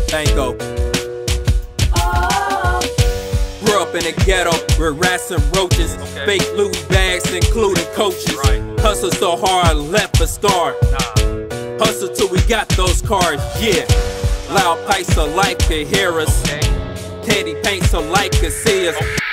Banco. Grew up in the ghetto with rats and roaches, fake Louis bags including coaches. Hustle so hard, left a star. Hustle till we got those cars, yeah. Loud pipes so life could hear us. Candy paint so life could see us.